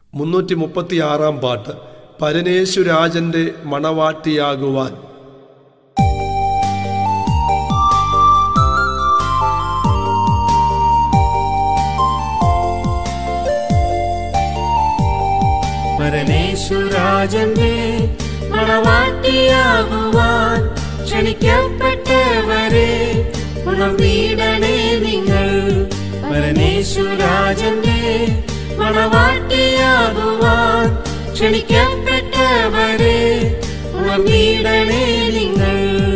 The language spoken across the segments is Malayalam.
336 പാട്ട്. പരനേശുരാജന്റെ മണവാട്ടിയാകുവാൻ. പരനേശുരാജന്റെ മണവാട്ടിയാകുവാൻ ക്ഷണിക്കപ്പെട്ടവരെ ഉണർന്നിടണേ നിങ്ങൾ. പരനേശുരാജന്റെ മണവാട്ടിയാകുവാൻ ക്ഷണിക്കപ്പെട്ടവരെ ഉണർന്നിടണേ നിങ്ങൾ.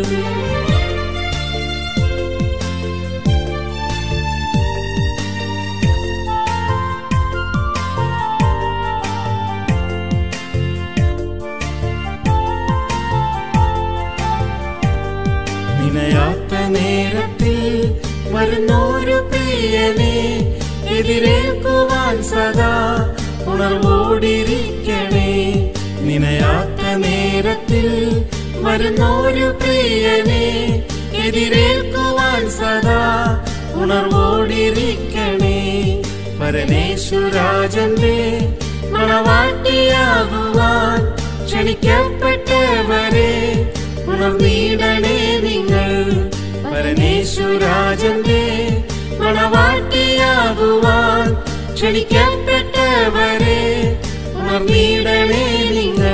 നിനയാത്ത നേരത്തിൽ വരുന്നോരു പ്രിയനെ എതിരേൽക്കുവാൻ സദാ ഉണർവോടിരിക്കണേ. നിനയാത്ത നേരത്തിൽ വരുന്നോരു പ്രിയനെ എതിരേൽക്കുവാൻ സദാ ഉണർവോടിരിക്കണേ. പരനേശുരാജന്റെ മണവാട്ടിയാകുവാൻ ക്ഷണിക്കപ്പെട്ടവരെ ഉണർന്നിടണേ നിങ്ങൾ. പരനേശുരാജന്റെ മണവാട്ടിയാകുവാൻ ക്ഷണിക്കപ്പെട്ടവരെ ഉണർന്നിടണേ നിങ്ങൾ.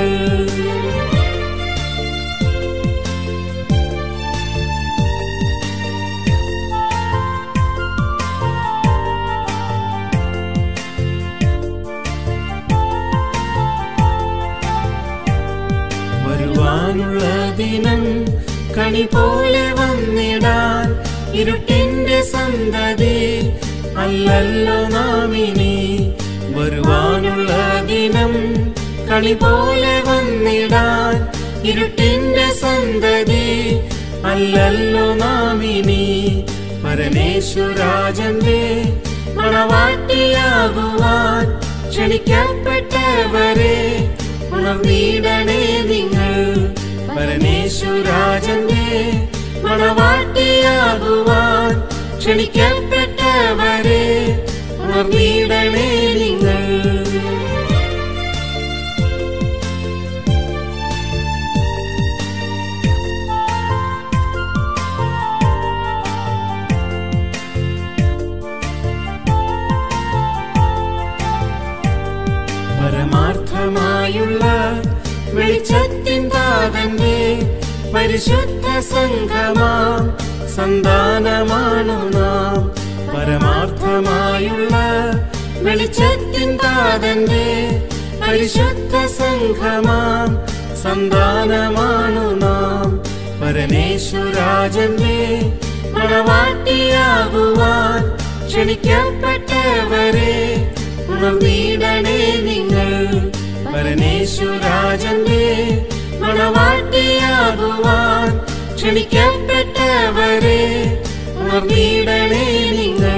വരുവാനുള്ള ദിനം കണി പോലെ വന്നിടാൻ ഇരുട്ടിന്റെ സന്തതി അല്ലല്ലോ നാമിനി. വരുവാനുള്ള ദിനം കണി പോലെ വന്നിടാൻ ഇരുട്ടിന്റെ സന്തതി അല്ലല്ലോ നാമിനി. പരനേശുരാജന്റെ മണവാട്ടിയാകുവാൻ ക്ഷണിക്കപ്പെട്ടവരെ ഉണർന്നിടണേ നിങ്ങൾ. പരനേശുരാജന്റെ മണവാട്ടിയാകുവാൻ ക്ഷണിക്കപ്പെട്ടവരെ ഉണർന്നിടണേ നിങ്ങൾ. പരമാർത്ഥമായുള്ള വെളിച്ചത്തിൻ താതന്റെ പരിശുദ്ധ സംഘമാം സന്താനമാണു നാം. പരമാർത്ഥമായുള്ള വെളിച്ചത്തിൻ താതന്റെ പരിശുദ്ധ സംഘമാം സന്താനമാണു നാം. പരനേശുരാജന്റെ മണവാട്ടിയാകുവാൻ ക്ഷണിക്കപ്പെട്ടവരെ ഉണർന്നിടണേ നിങ്ങൾ. പരനേശുരാജന്റെ മണവാട്ടിയാകുവാൻ ക്ഷണിക്കപ്പെട്ടവരെ ഉണർന്നിടണേ നിങ്ങൾ.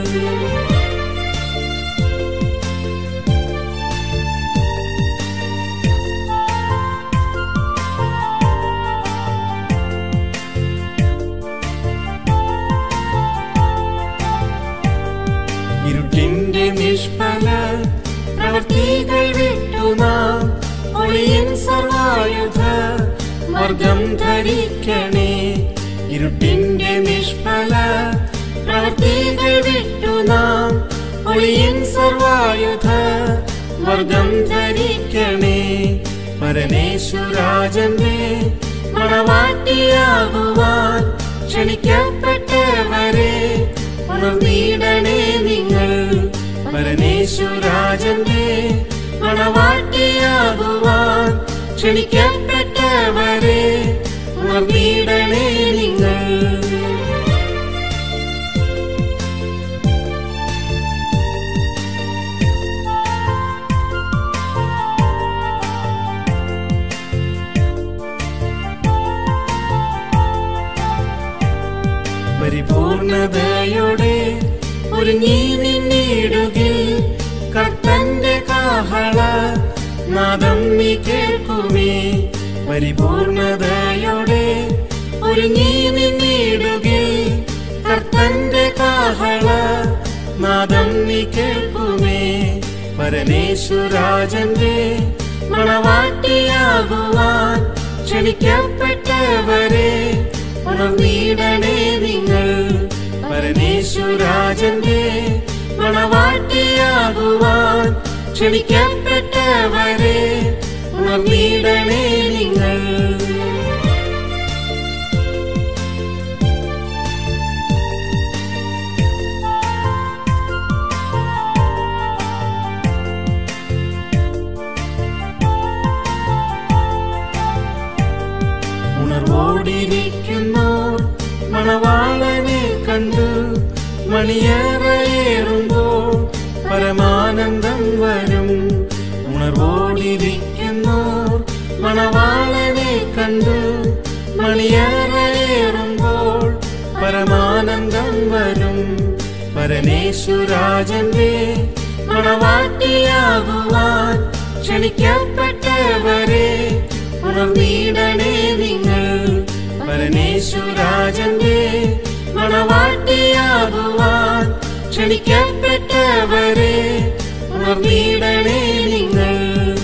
ഇരുട്ടിന്റെ നിഷ്ഫല പ്രവൃത്തികൾ വിട്ടു നാം ഒളിയൻ സർവായുധ വർഗം ധരിക്കണേ. ഇരുട്ടിന്റെ നിഷ്ഫല പ്രവൃത്തികൾ വിട്ടു നാം ഒളിയൻ സർവായുധ വർഗം ധരിക്കണേ. പരനേശുരാജന്റെ മണവാട്ടിയാകുവാൻ ക്ഷണിക്കപ്പെട്ടവരെ ഉണർന്നിടണേ നിങ്ങൾ. പരനേശുരാജന്റെ മണവാട്ടിയാകുവാൻ ക്ഷണിക്കപ്പെട്ടവരെ ഉണർന്നിടണേ നിങ്ങൾ. പരിപൂർണതയോടെ ഒരുങ്ങി നിന്നിടുകിൽ കർത്തന്റെ കാഹള നാദം നീ കേൾക്കുമേ. പരിപൂർണതയോടെ ഒരുങ്ങി നിന്നിടുകിൽ കർത്തന്റെ കാഹള നാദം നീ കേൾക്കുമേ. പരനേശുരാജന്റെ മണവാട്ടിയാകുവാൻ ക്ഷണിക്കപ്പെട്ടവരെ ഉണർന്നിടണേ നിങ്ങൾ. പരനേശുരാജന്റെ മണവാട്ടിയാകുവാൻ ക്ഷണിക്കപ്പെട്ടവരെ ഉണർന്നിടണേ നിങ്ങൾ. ഉണർവോടിരിക്കുന്നോർ മണവാളനെ കണ്ടു മണിയറയേറുമ്പോൾ പരമാനന്ദം വരും. ഉണർവോടിരിക്കുന്നോർ മണവാളനെ കണ്ടു മണിയറയേറുമ്പോൾ പരമാനന്ദം വരും. പരനേശുരാജന്റെ മണവാട്ടിയാകുവാൻ ക്ഷണിക്കപ്പെട്ടവരെ ഉണർന്നിടണേ നിങ്ങൾ. പരനേശുരാജന്റെ മണവാട്ടിയാകുവാൻ ക്ഷണിക്കപ്പെട്ടവരെ ഉണർന്നിടണേ നിങ്ങൾ.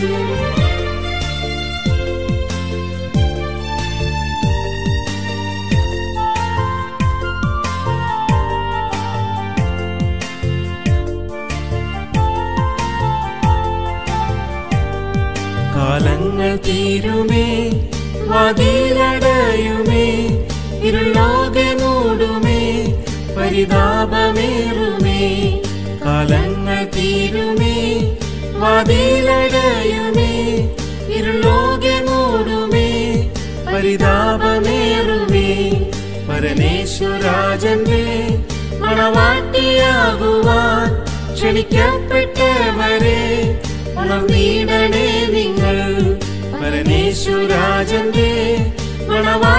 കാലങ്ങൾ തീരുമേ, വാതിലടയുമേ, ഇരുളോകെ മൂടുമേ, പരിതാപമേറുമേ. കാലങ്ങൾ തീരുമേ, വാതിലടയുമേ, ഇരുളോകെ മൂടുമേ, പരിതാപമേറുമേ. പരനേശുരാജന്റെ മണവാട്ടിയാകുവാൻ ക്ഷണിക്കപ്പെട്ടവരെ ഉണർന്നിടണേ നിങ്ങൾ. പരനേശുരാജന്റെ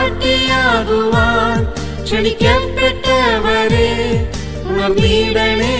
മണവാട്ടിയാകുവാൻ ക്ഷണിക്കപ്പെട്ടവരെ ഉണർന്നിടണേ